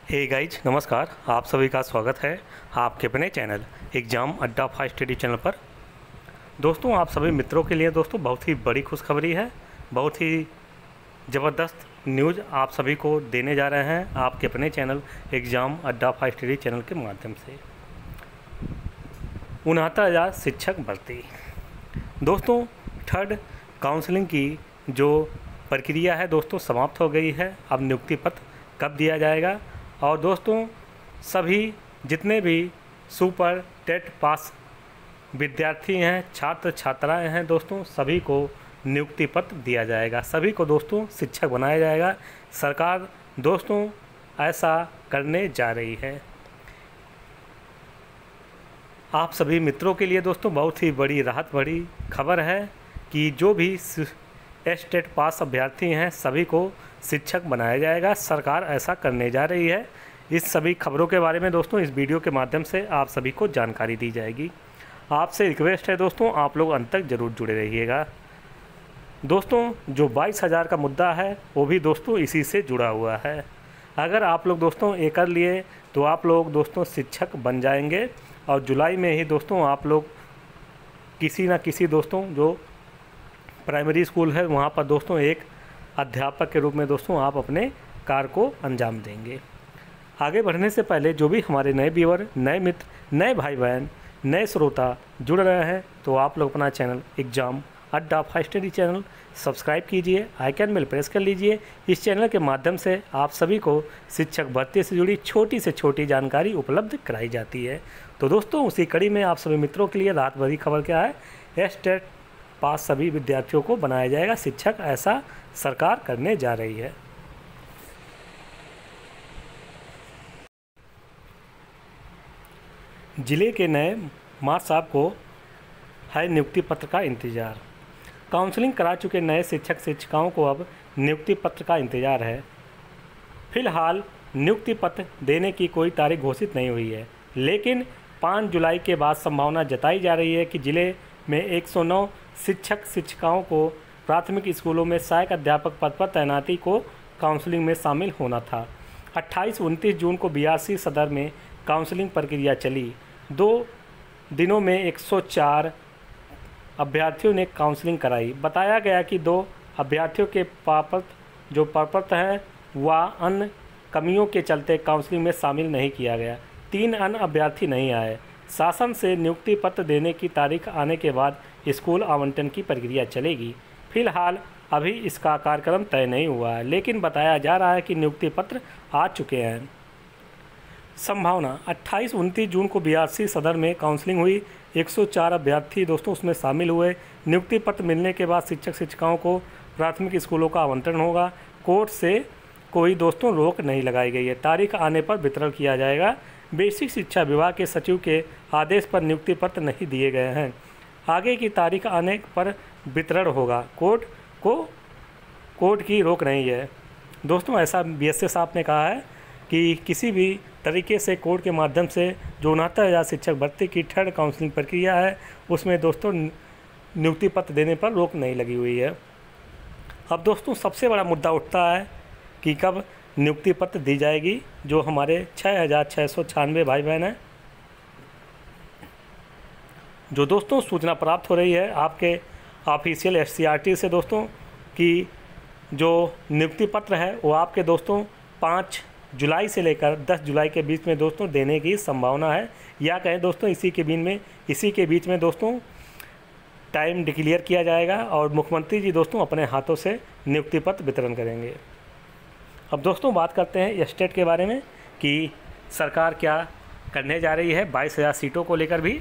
Hey guys नमस्कार। आप सभी का स्वागत है आपके अपने channel exam Adda fast study channel पर। दोस्तों आप सभी मित्रों के लिए दोस्तों बहुत ही बड़ी खुशखबरी है, बहुत ही ज़बरदस्त न्यूज़ आप सभी को देने जा रहे हैं आपके अपने channel exam Adda fast study channel के माध्यम से। 69,000 शिक्षक भर्ती। दोस्तों थर्ड काउंसलिंग की जो प्रक्रिया है दोस्तों समाप्त हो गई है। अब नियुक्ति पत्र कब दिया जाएगा, और दोस्तों सभी जितने भी सुपर टेट पास विद्यार्थी हैं, छात्र छात्राएं हैं दोस्तों, सभी को नियुक्ति पत्र दिया जाएगा, सभी को दोस्तों शिक्षक बनाया जाएगा। सरकार दोस्तों ऐसा करने जा रही है। आप सभी मित्रों के लिए दोस्तों बहुत ही बड़ी राहत भरी खबर है कि जो भी टेट पास अभ्यर्थी हैं सभी को शिक्षक बनाया जाएगा। सरकार ऐसा करने जा रही है। इस सभी खबरों के बारे में दोस्तों इस वीडियो के माध्यम से आप सभी को जानकारी दी जाएगी। आपसे रिक्वेस्ट है दोस्तों आप लोग अंत तक ज़रूर जुड़े रहिएगा। दोस्तों जो 22,000 का मुद्दा है वो भी दोस्तों इसी से जुड़ा हुआ है। अगर आप लोग दोस्तों ये कर लिए तो आप लोग दोस्तों शिक्षक बन जाएंगे, और जुलाई में ही दोस्तों आप लोग किसी न किसी दोस्तों जो प्राइमरी स्कूल है वहाँ पर दोस्तों एक अध्यापक के रूप में दोस्तों आप अपने कार्य को अंजाम देंगे। आगे बढ़ने से पहले जो भी हमारे नए व्यूअर, नए मित्र, नए भाई बहन, नए श्रोता जुड़ रहे हैं तो आप लोग अपना channel exam Adda fast study channel subscribe कीजिए, आइकन बेल प्रेस कर लीजिए। इस चैनल के माध्यम से आप सभी को शिक्षक भर्ती से जुड़ी छोटी से छोटी जानकारी उपलब्ध कराई जाती है। तो दोस्तों उसी कड़ी में आप सभी मित्रों के लिए रात भरी खबर क्या है, टेट पास सभी विद्यार्थियों को बनाया जाएगा शिक्षक, ऐसा सरकार करने जा रही है। जिले के नए मार साहब को है नियुक्ति पत्र का इंतज़ार। काउंसलिंग करा चुके नए शिक्षक शिक्षिकाओं को अब नियुक्ति पत्र का इंतज़ार है। फिलहाल नियुक्ति पत्र देने की कोई तारीख घोषित नहीं हुई है, लेकिन 5 जुलाई के बाद संभावना जताई जा रही है कि जिले में 109 शिक्षक शिक्षिकाओं को प्राथमिक स्कूलों में सहायक अध्यापक पद पर तैनाती को काउंसलिंग में शामिल होना था। 28-29 जून को BRC सदर में काउंसलिंग प्रक्रिया चली। 2 दिनों में 104 अभ्यर्थियों ने काउंसलिंग कराई। बताया गया कि 2 अभ्यर्थियों के प्रपत्र हैं वह अन्य कमियों के चलते काउंसलिंग में शामिल नहीं किया गया। 3 अन्य अभ्यर्थी नहीं आए। शासन से नियुक्ति पत्र देने की तारीख आने के बाद स्कूल आवंटन की प्रक्रिया चलेगी। फिलहाल अभी इसका कार्यक्रम तय नहीं हुआ है, लेकिन बताया जा रहा है कि नियुक्ति पत्र आ चुके हैं। संभावना 28-29 जून को BRC सदर में काउंसलिंग हुई। 104 अभ्यर्थी दोस्तों उसमें शामिल हुए। नियुक्ति पत्र मिलने के बाद शिक्षक शिक्षिकाओं को प्राथमिक स्कूलों का आवंटन होगा। कोर्ट से कोई दोस्तों रोक नहीं लगाई गई है। तारीख आने पर वितरण किया जाएगा। बेसिक शिक्षा विभाग के सचिव के आदेश पर नियुक्ति पत्र नहीं दिए गए हैं। आगे की तारीख आने पर वितरण होगा। कोर्ट की रोक नहीं है दोस्तों। ऐसा BSS साहब ने कहा है कि किसी भी तरीके से कोर्ट के माध्यम से जो 69,000 शिक्षक भर्ती की थर्ड काउंसलिंग प्रक्रिया है उसमें दोस्तों नियुक्ति पत्र देने पर रोक नहीं लगी हुई है। अब दोस्तों सबसे बड़ा मुद्दा उठता है कि कब नियुक्ति पत्र दी जाएगी। जो हमारे 6,696 भाई बहन हैं, जो दोस्तों सूचना प्राप्त हो रही है आपके ऑफिशियल SCRT से दोस्तों कि जो नियुक्ति पत्र है वो आपके दोस्तों 5 जुलाई से लेकर 10 जुलाई के बीच में दोस्तों देने की संभावना है, या कहें दोस्तों इसी के बीच में दोस्तों टाइम डिक्लेयर किया जाएगा और मुख्यमंत्री जी दोस्तों अपने हाथों से नियुक्ति पत्र वितरण करेंगे। अब दोस्तों बात करते हैं स्टेट के बारे में कि सरकार क्या करने जा रही है 22,000 सीटों को लेकर भी।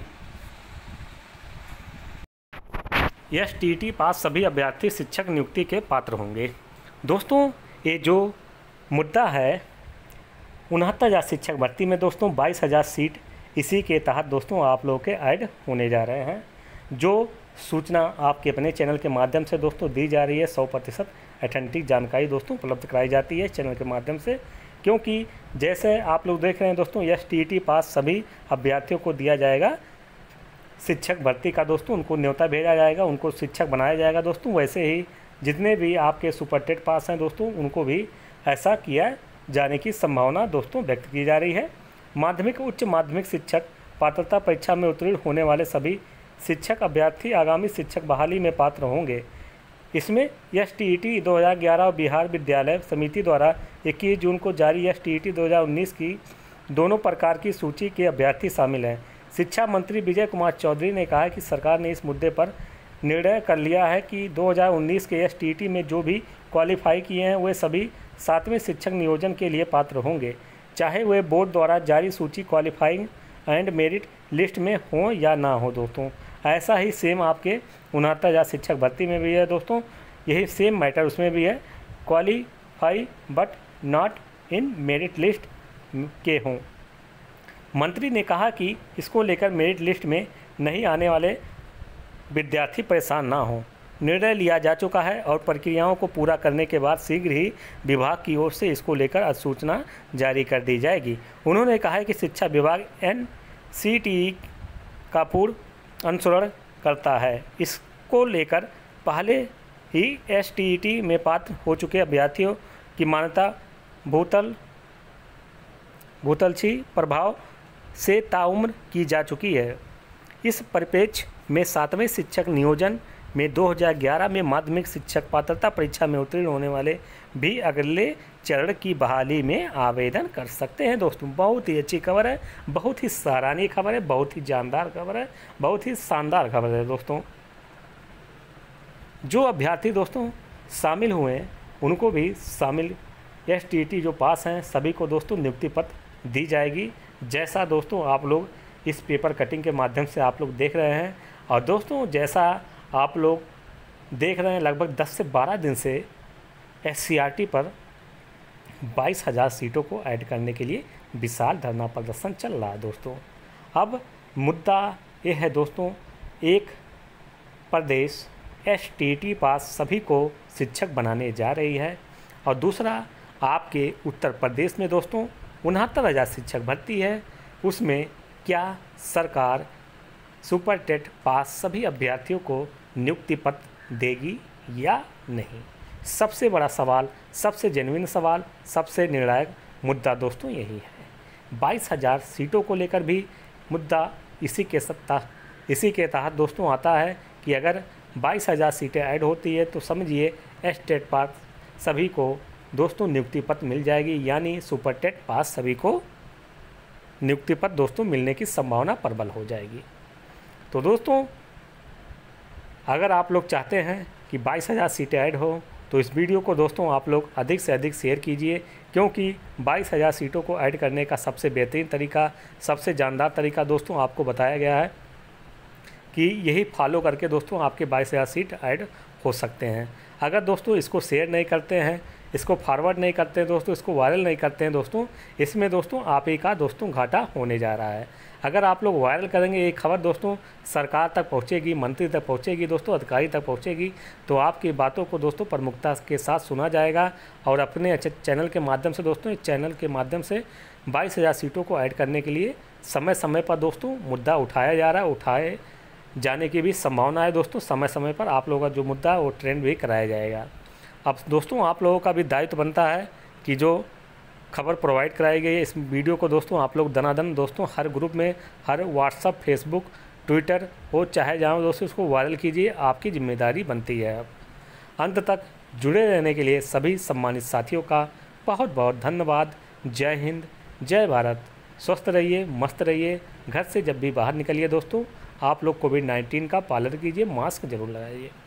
STT पास सभी अभ्यर्थी शिक्षक नियुक्ति के पात्र होंगे। दोस्तों ये जो मुद्दा है 69,000 शिक्षक भर्ती में दोस्तों 22,000 सीट इसी के तहत दोस्तों आप लोगों के ऐड होने जा रहे हैं। जो सूचना आपके अपने चैनल के माध्यम से दोस्तों दी जा रही है 100% ऑथेंटिक जानकारी दोस्तों उपलब्ध कराई जाती है चैनल के माध्यम से, क्योंकि जैसे आप लोग देख रहे हैं दोस्तों STT पास सभी अभ्यर्थियों को दिया जाएगा शिक्षक भर्ती का दोस्तों, उनको न्योता भेजा जाएगा, उनको शिक्षक बनाया जाएगा दोस्तों। वैसे ही जितने भी आपके सुपर टेट पास हैं दोस्तों उनको भी ऐसा किया जाने की संभावना दोस्तों व्यक्त की जा रही है। माध्यमिक उच्च माध्यमिक शिक्षक पात्रता परीक्षा में उत्तीर्ण होने वाले सभी शिक्षक अभ्यर्थी आगामी शिक्षक बहाली में पात्र होंगे। इसमें STET 2011 और बिहार विद्यालय समिति द्वारा 21 जून को जारी STET 2019 की दोनों प्रकार की सूची के अभ्यर्थी शामिल हैं। शिक्षा मंत्री विजय कुमार चौधरी ने कहा कि सरकार ने इस मुद्दे पर निर्णय कर लिया है कि 2019 के STET में जो भी क्वालिफाई किए हैं वे सभी 7वें शिक्षक नियोजन के लिए पात्र होंगे, चाहे वे बोर्ड द्वारा जारी सूची क्वालिफाइंग एंड मेरिट लिस्ट में हो या ना हो दोस्तों। ऐसा ही सेम आपके 69,000 शिक्षक भर्ती में भी है दोस्तों, यही सेम मैटर उसमें भी है, qualify but not in merit list के हों। मंत्री ने कहा कि इसको लेकर मेरिट लिस्ट में नहीं आने वाले विद्यार्थी परेशान ना हों। निर्णय लिया जा चुका है और प्रक्रियाओं को पूरा करने के बाद शीघ्र ही विभाग की ओर से इसको लेकर अधिसूचना जारी कर दी जाएगी। उन्होंने कहा है कि शिक्षा विभाग NCTE का पूर्ण अनुसरण करता है। इसको लेकर पहले ही STET में पात्र हो चुके अभ्यर्थियों की मान्यता भूतलछी प्रभाव से ताउम्र की जा चुकी है। इस परिप्रेक्ष्य में 7वें शिक्षक नियोजन में 2011 में माध्यमिक शिक्षक पात्रता परीक्षा में उत्तीर्ण होने वाले भी अगले चरण की बहाली में आवेदन कर सकते हैं दोस्तों। बहुत ही अच्छी खबर है, बहुत ही सराहनीय खबर है, बहुत ही जानदार खबर है, बहुत ही शानदार खबर है दोस्तों। जो अभ्यर्थी दोस्तों शामिल हुए हैं उनको भी शामिल STET जो पास हैं सभी को दोस्तों नियुक्ति पत्र दी जाएगी, जैसा दोस्तों आप लोग इस पेपर कटिंग के माध्यम से आप लोग देख रहे हैं। और दोस्तों जैसा आप लोग देख रहे हैं लगभग 10 से 12 दिन से SCRT पर 22,000 सीटों को ऐड करने के लिए विशाल धरना प्रदर्शन चल रहा है दोस्तों। अब मुद्दा ये है दोस्तों, एक प्रदेश STET पास सभी को शिक्षक बनाने जा रही है और दूसरा आपके उत्तर प्रदेश में दोस्तों 69,000 शिक्षक भर्ती है, उसमें क्या सरकार सुपर टेट पास सभी अभ्यर्थियों को नियुक्ति पत्र देगी या नहीं? सबसे बड़ा सवाल, सबसे जेन्युइन सवाल, सबसे निर्णायक मुद्दा दोस्तों यही है। 22,000 सीटों को लेकर भी मुद्दा इसी के तहत दोस्तों आता है कि अगर 22,000 सीटें ऐड होती है तो समझिए STET पास सभी को दोस्तों नियुक्ति पत्र मिल जाएगी, यानी सुपर टेट पास सभी को नियुक्ति पत्र दोस्तों मिलने की संभावना प्रबल हो जाएगी। तो दोस्तों अगर आप लोग चाहते हैं कि 22,000 सीटें ऐड हो तो इस वीडियो को दोस्तों आप लोग अधिक से अधिक शेयर कीजिए, क्योंकि 22,000 सीटों को ऐड करने का सबसे बेहतरीन तरीका, सबसे जानदार तरीका दोस्तों आपको बताया गया है कि यही फॉलो करके दोस्तों आपके 22,000 सीट ऐड हो सकते हैं। अगर दोस्तों इसको शेयर नहीं करते हैं, इसको फॉरवर्ड नहीं करते हैं दोस्तों, इसको वायरल नहीं करते हैं दोस्तों, इसमें दोस्तों आप ही का दोस्तों घाटा होने जा रहा है। अगर आप लोग वायरल करेंगे ये खबर दोस्तों सरकार तक पहुंचेगी, मंत्री तक पहुंचेगी दोस्तों, अधिकारी तक पहुंचेगी, तो आपकी बातों को दोस्तों प्रमुखता के साथ सुना जाएगा और अपने अच्छे चैनल के माध्यम से दोस्तों इस चैनल के माध्यम से 22,000 सीटों को ऐड करने के लिए समय समय पर दोस्तों मुद्दा उठाया जा रहा है, उठाए जाने की भी संभावना है दोस्तों। समय समय पर आप लोगों का जो मुद्दा है वो ट्रेंड भी कराया जाएगा। अब दोस्तों आप लोगों का भी दायित्व बनता है कि जो खबर प्रोवाइड कराई गई है इस वीडियो को दोस्तों आप लोग दनादन दोस्तों हर ग्रुप में, हर व्हाट्सअप, फेसबुक, ट्विटर हो चाहे जहाँ दोस्तों इसको वायरल कीजिए, आपकी जिम्मेदारी बनती है। अंत तक जुड़े रहने के लिए सभी सम्मानित साथियों का बहुत बहुत धन्यवाद। जय हिंद, जय भारत। स्वस्थ रहिए, मस्त रहिए। घर से जब भी बाहर निकलिए दोस्तों आप लोग कोविड-19 का पालन कीजिए, मास्क जरूर लगाइए।